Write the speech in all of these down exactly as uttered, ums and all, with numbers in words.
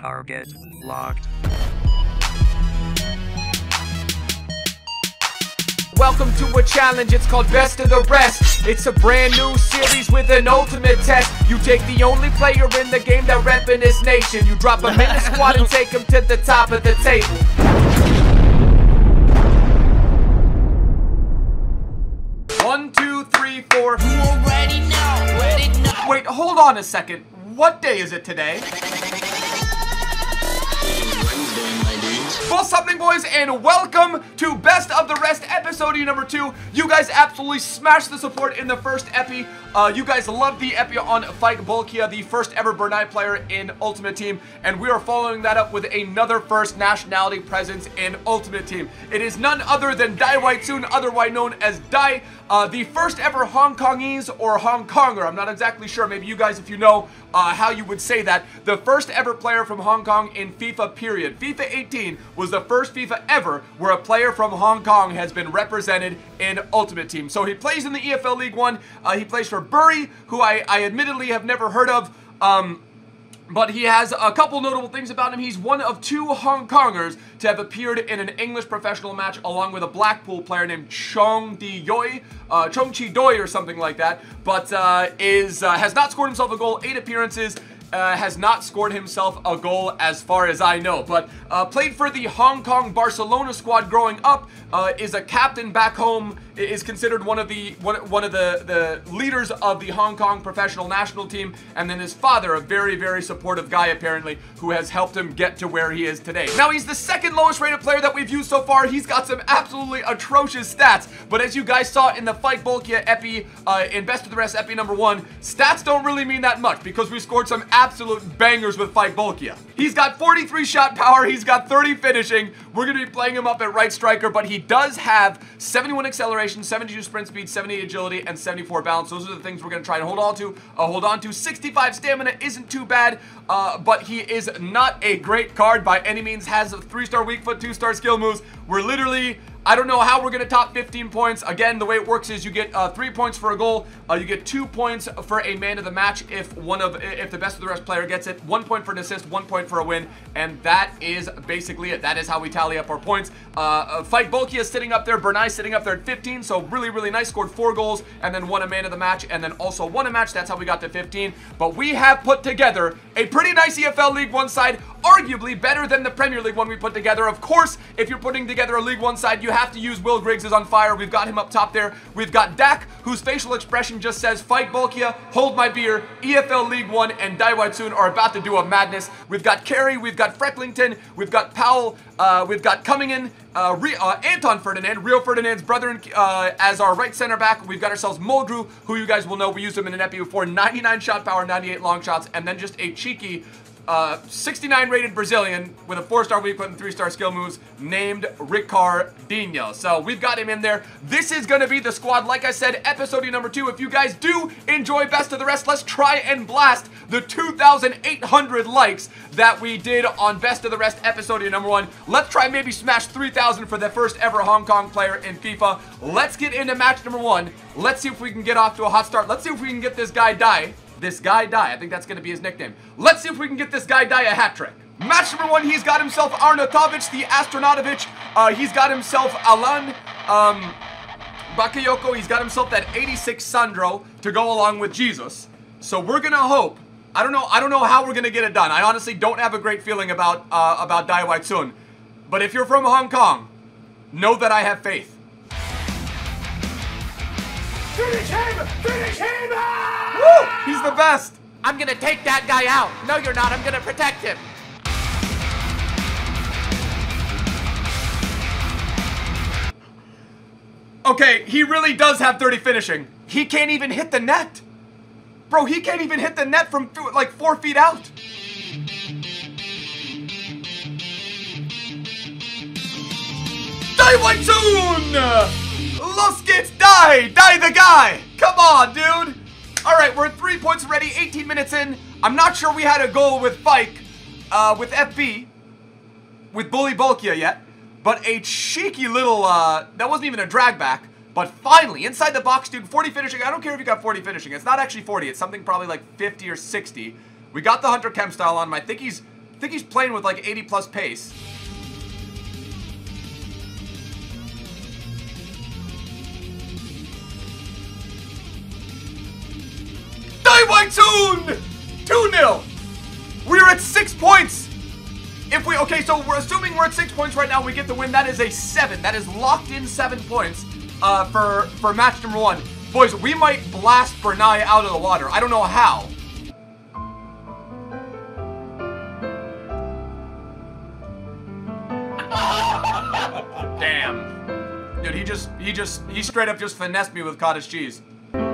Target locked. Welcome to a challenge, it's called Best of the Rest. It's a brand new series with an ultimate test. You take the only player in the game that reppin' his nation. You drop him in the squad and take him to the top of the table. One, two, three, four. You already know, already know. Wait, hold on a second. What day is it today? What's happening, boys, and welcome to Best of the Rest episode number two. You guys absolutely smashed the support in the first epi. Uh, you guys loved the epi on Fight Bolkia, the first ever Bernai player in Ultimate Team, and we are following that up with another first nationality presence in Ultimate Team. It is none other than Dai Whitsun, otherwise known as Dai, uh, the first ever Hong Kongese or Hong Konger. I'm not exactly sure. Maybe you guys, if you know uh, how you would say that. The first ever player from Hong Kong in FIFA, period. FIFA eighteen was the first FIFA ever where a player from Hong Kong has been represented in Ultimate Team. So he plays in the E F L League One. Uh, he plays for Bury, who I, I admittedly have never heard of. Um... But he has a couple notable things about him. He's one of two Hong Kongers to have appeared in an English professional match along with a Blackpool player named Chong Di Doi, uh, Chong Chi Doi or something like that. But uh, is uh, has not scored himself a goal, eight appearances. Uh, has not scored himself a goal as far as I know, but uh, played for the Hong Kong Barcelona squad growing up, uh, is a captain back home, is considered one of the one, one of the, the leaders of the Hong Kong professional national team, and then his father, a very, very supportive guy apparently, who has helped him get to where he is today. Now, he's the second lowest rated player that we've used so far. He's got some absolutely atrocious stats, but as you guys saw in the Fight Bolkia epi, uh, in Best of the Rest epi number one, stats don't really mean that much because we scored some absolute bangers with Fight Bolkia. He's got forty-three shot power, he's got thirty finishing. We're going to be playing him up at right striker, but he does have seventy-one acceleration, seventy-two sprint speed, seventy-eight agility, and seventy-four balance. Those are the things we're going to try and hold on to. Uh, hold on to. sixty-five stamina isn't too bad, uh, but he is not a great card by any means. Has a three-star weak foot, two-star skill moves. We're literally... I don't know how we're going to top fifteen points. Again, the way it works is you get uh, three points for a goal. Uh, you get two points for a man of the match if one of if the best of the rest player gets it. One point for an assist, one point for a win, and that is basically it. That is how we tally up our points. Uh, Fight Bolkia is sitting up there. Bernai sitting up there at fifteen, so really, really nice. Scored four goals and then won a man of the match and then also won a match. That's how we got to fifteen. But we have put together a pretty nice E F L League One side, arguably better than the Premier League one we put together. Of course, if you're putting together a League One side, you have to use Will Griggs is on fire. We've got him up top there. We've got Dak, whose facial expression just says, Fight Bolkia, hold my beer, E F L League One, and Dai Whitsun are about to do a madness. We've got Carey, we've got Frecklington, we've got Powell, uh, we've got Cummingen, uh, Re uh, Anton Ferdinand, Rio Ferdinand's brother uh, as our right center back. We've got ourselves Mulgrew, who you guys will know, we used him in an epi before, ninety-nine shot power, ninety-eight long shots, and then just a cheeky Uh, sixty-nine rated Brazilian with a four-star weak foot and three-star skill moves named Ricardinho. So we've got him in there. This is going to be the squad. Like I said, episode number two. If you guys do enjoy Best of the Rest, let's try and blast the two thousand eight hundred likes that we did on Best of the Rest episode number one. Let's try and maybe smash three thousand for the first ever Hong Kong player in FIFA. Let's get into match number one. Let's see if we can get off to a hot start. Let's see if we can get this guy Dai. This guy Dai, I think that's going to be his nickname. Let's see if we can get this guy Dai a hat trick. Match number one, he's got himself Arnautovic, the Astronautovic. Uh, he's got himself Alan um, Bakayoko. He's got himself that eighty-six Sandro to go along with Jesus. So we're going to hope. I don't know I don't know how we're going to get it done. I honestly don't have a great feeling about, uh, about Dai Whitsun. But if you're from Hong Kong, know that I have faith. Finish him! Finish him! Woo! He's the best! I'm gonna take that guy out. No, you're not. I'm gonna protect him. Okay, he really does have thirty finishing. He can't even hit the net. Bro, he can't even hit the net from like four feet out. Dai Whitsun! Los gets Dai! Dai the guy! Come on, dude! Alright, we're at three points already, eighteen minutes in. I'm not sure we had a goal with Fike, uh, with F B, with Bully Bolkia yet, but a cheeky little, uh, that wasn't even a drag back, but finally, inside the box, dude, forty finishing. I don't care if you got forty finishing. It's not actually forty. It's something probably like fifty or sixty. We got the Hunter Chem style on him. I think he's think he's playing with like eighty plus pace. Daiwaitsun! two nil! We're at six points! If we, okay, so we're assuming we're at six points right now, we get the win. That is a seven. That is locked in seven points uh, for, for match number one. Boys, we might blast Bernai out of the water. I don't know how. Damn. Dude, he just, he just, he straight up just finessed me with cottage cheese.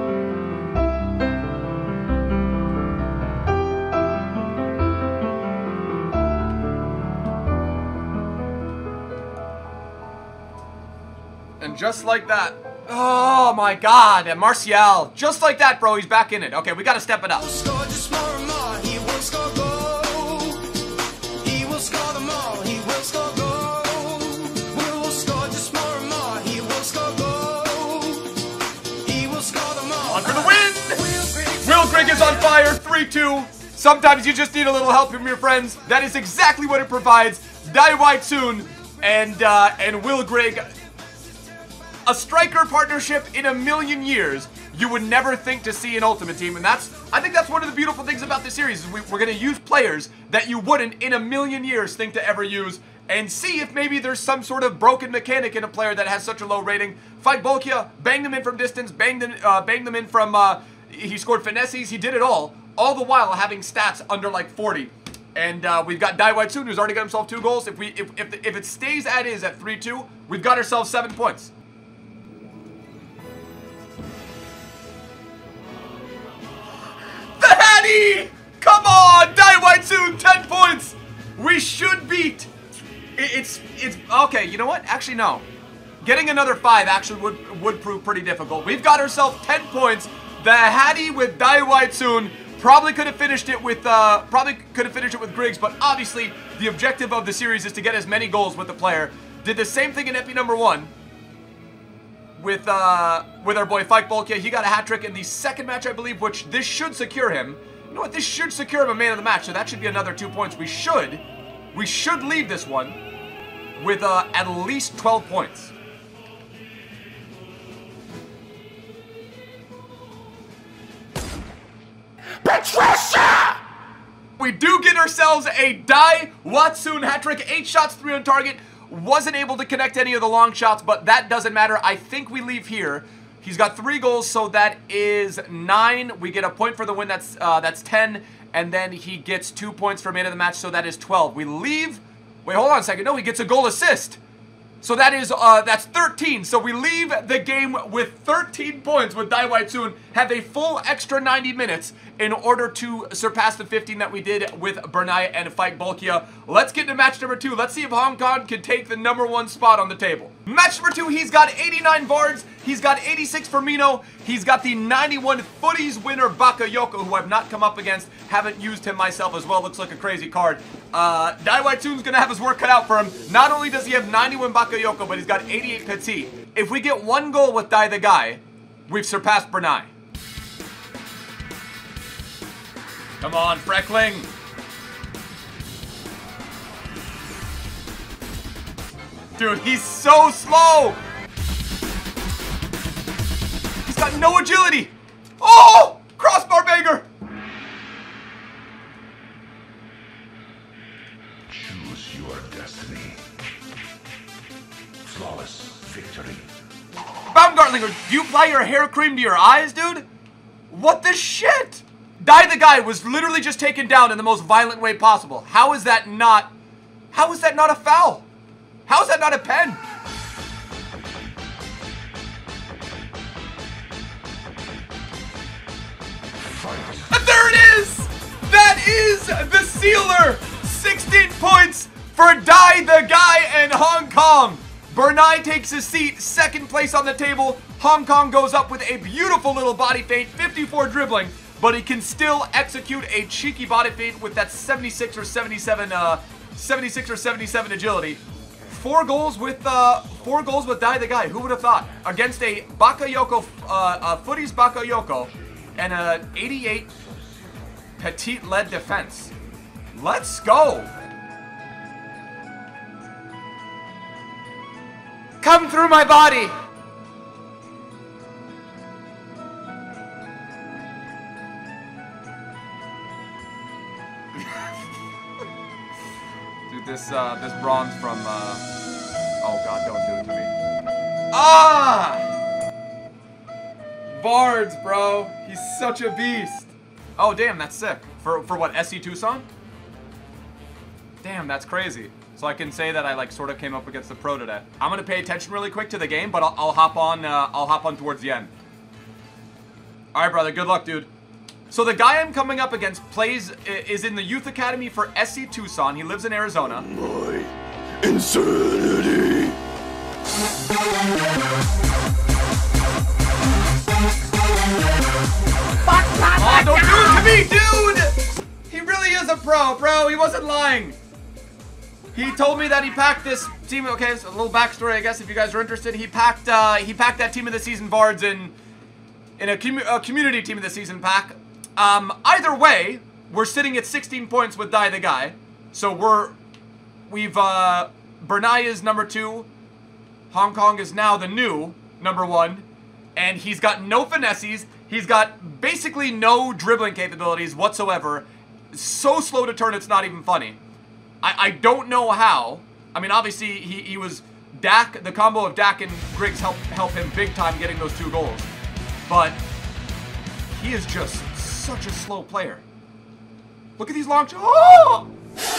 And just like that, oh my God, and Martial, just like that, bro, he's back in it. Okay, we gotta step it up. On for the win! Will Grigg is on fire, three two. Sometimes you just need a little help from your friends. That is exactly what it provides. Daiwaitsun and, uh, and Will Grigg. A striker partnership in a million years you would never think to see in Ultimate Team, and that's, I think that's one of the beautiful things about this series, is we, we're going to use players that you wouldn't in a million years think to ever use, and see if maybe there's some sort of broken mechanic in a player that has such a low rating. Fight Bolkia, bang them in from distance, bang them, uh, bang them in from, uh, he scored finesses, he did it all, all the while having stats under like forty. And uh, we've got Daiwaitsun, who's already got himself two goals. If we, if, if, if it stays as is at three two, we've got ourselves seven points. Come on, Daiwaitsun, ten points. We should beat. It, it's it's okay. You know what? Actually, no. Getting another five actually would would prove pretty difficult. We've got ourselves ten points. The Hattie with Daiwaitsun probably could have finished it with uh probably could have finished it with Griggs, but obviously the objective of the series is to get as many goals with the player. Did the same thing in Epi number one with uh with our boy Fight Bolkia. He got a hat trick in the second match, I believe, which this should secure him. You know what? This should secure him a man of the match, so that should be another two points. We should, we should leave this one with uh, at least twelve points. Patricia! We do get ourselves a Daiwaitsun hat trick. Eight shots, three on target. Wasn't able to connect any of the long shots, but that doesn't matter. I think we leave here. He's got three goals, so that is nine. We get a point for the win, that's uh, that's ten. And then he gets two points for man of the match, so that is twelve. We leave, wait, hold on a second. No, he gets a goal assist. So that is, uh, that's thirteen. So we leave the game with thirteen points with Daiwaitsun, have a full extra ninety minutes in order to surpass the fifteen that we did with Bernai and Fight Bolkia. Let's get into match number two. Let's see if Hong Kong can take the number one spot on the table. Match number two, he's got eighty-nine Vards, he's got eighty-six Firmino, he's got the ninety-one Footies winner Bakayoko, who I've not come up against, haven't used him myself as well, looks like a crazy card. Uh, Daiwaitsun's gonna have his work cut out for him. Not only does he have ninety-one Bakayoko, but he's got eighty-eight Petit. If we get one goal with Dai the Guy, we've surpassed Bernai. Come on, Freckling. Dude, he's so slow. He's got no agility. Oh, crossbar banger. Choose your destiny. Flawless victory. Baumgartlinger, do you apply your hair cream to your eyes, dude? What the shit? Dai the Guy was literally just taken down in the most violent way possible. How is that not... How is that not a foul? How is that not a pen? And there it is! That is the sealer! sixteen points for Dai the Guy and Hong Kong. Bernai takes his seat, second place on the table. Hong Kong goes up with a beautiful little body feint, fifty-four dribbling, but he can still execute a cheeky body feint with that seventy-six or seventy-seven, uh, seventy-six or seventy-seven agility. Four goals with, uh, four goals with Dai the Guy. Who would have thought? Against a Bakayoko, uh, uh, Footies Bakayoko, and a eighty-eight Petit-led defense. Let's go. Come through my body. Dude, this uh, this bronze from uh, oh god, don't do it to me. Ah! Bards, bro. He's such a beast. Oh, damn, that's sick. For for what, S C Tucson? Damn, that's crazy. So I can say that I like sort of came up against the pro today. I'm gonna pay attention really quick to the game, but I'll, I'll hop on. Uh, I'll hop on towards the end. All right, brother. Good luck, dude. So the guy I'm coming up against plays is in the youth academy for S C Tucson. He lives in Arizona. My insanity. Oh, don't do it to me, dude! He really is a pro, bro. He wasn't lying. He told me that he packed this team. Okay, so a little backstory, I guess, if you guys are interested. He packed, uh, he packed that team of the season Vards in, in a, com a community team of the season pack. Um, either way, we're sitting at sixteen points with Die the Guy. So we're, we've, uh, Bernai is number two. Hong Kong is now the new number one. And he's got no finesses. He's got basically no dribbling capabilities whatsoever. So slow to turn, it's not even funny. I, I don't know how. I mean, obviously, he, he was... Dak, the combo of Dak and Griggs helped help him big time getting those two goals. But he is just such a slow player. Look at these long... Oh!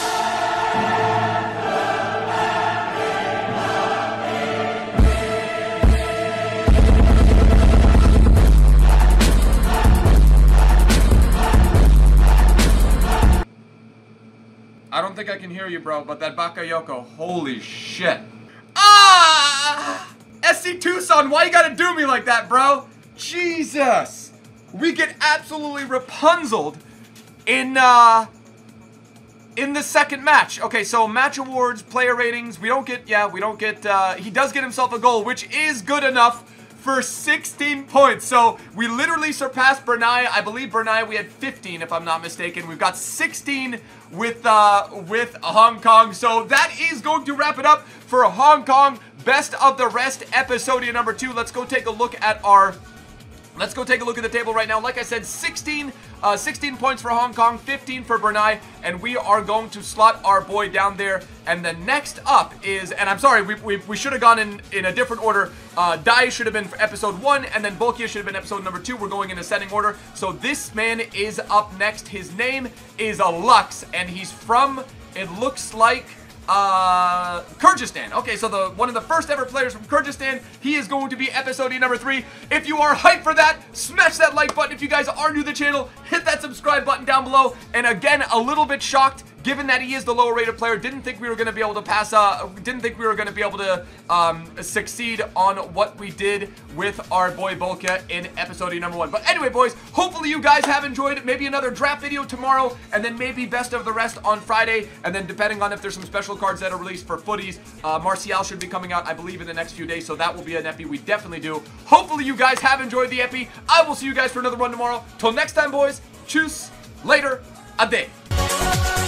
I don't think I can hear you, bro, but that Bakayoko, holy shit. Ah! S C Tucson, why you gotta do me like that, bro? Jesus! We get absolutely Rapunzeled in, uh... in the second match. Okay, so match awards, player ratings, we don't get, yeah, we don't get, uh... he does get himself a goal, which is good enough for sixteen points. So we literally surpassed Bernai. I believe Bernai, we had fifteen, if I'm not mistaken. We've got sixteen with uh, with Hong Kong. So that is going to wrap it up for Hong Kong Best of the Rest episode number two. Let's go take a look at our... Let's go take a look at the table right now. Like I said, sixteen, uh, sixteen points for Hong Kong, fifteen for Bernai, and we are going to slot our boy down there. And the next up is, and I'm sorry, we, we, we should have gone in, in a different order. Uh, Dai should have been for episode one, and then Bolkia should have been episode number two. We're going in ascending order. So this man is up next. His name is Lux, and he's from, it looks like... Uh, Kyrgyzstan. Okay, so the one of the first ever players from Kyrgyzstan. He is going to be episode number three. If you are hyped for that, smash that like button. If you guys are new to the channel, hit that subscribe button down below. And again, a little bit shocked, given that he is the lower rated player. Didn't think we were going to be able to pass, uh, didn't think we were going to be able to, um, succeed on what we did with our boy Bolkia in episode number one. But anyway, boys, hopefully you guys have enjoyed. Maybe another draft video tomorrow, and then maybe best of the rest on Friday. And then depending on if there's some special cards that are released for footies, uh, Martial should be coming out, I believe, in the next few days. So that will be an epi we definitely do. Hopefully you guys have enjoyed the epi. I will see you guys for another one tomorrow. Till next time, boys. Tschüss. Later. Ade.